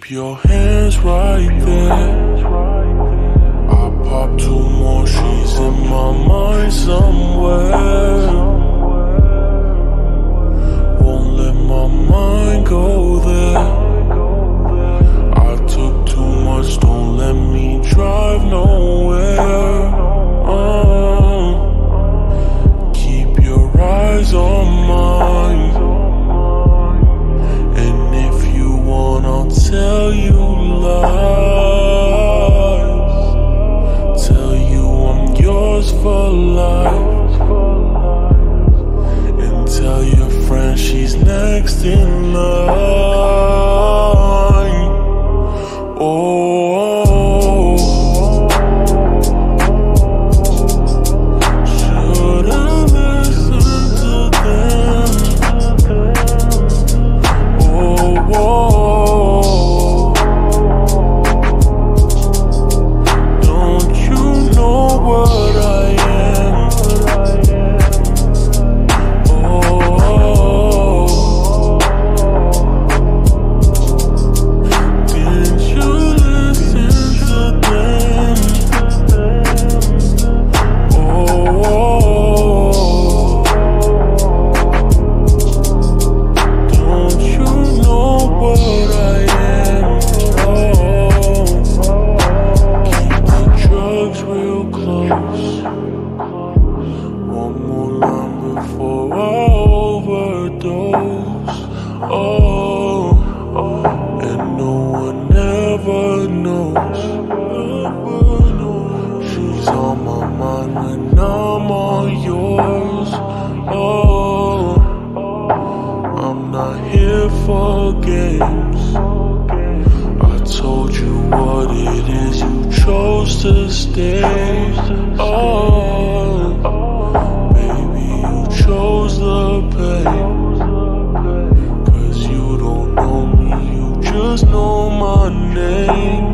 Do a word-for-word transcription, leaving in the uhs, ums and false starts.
Keep your hands right there. I pop two more, she's in my mind somewhere. Won't let my mind go there. I took too much, don't let me drive nowhere. uh, Keep your eyes on mine, and if you want I'll tell you lies. Tell you I'm yours for life, and tell your friend she's next in line. Oh, should I listen to them? Oh, oh, don't you know what I am? Oh, didn't you listen to them? Oh, don't you know what I am? Oh, keep the drugs real close. One more line before I overdose. Oh, and no one ever knows. She's on my mind when I'm on yours. Oh, I'm not here for games. I told you what it is, you chose to stay. Oh, baby, you chose the pain. Cause you don't know me, you just know my name.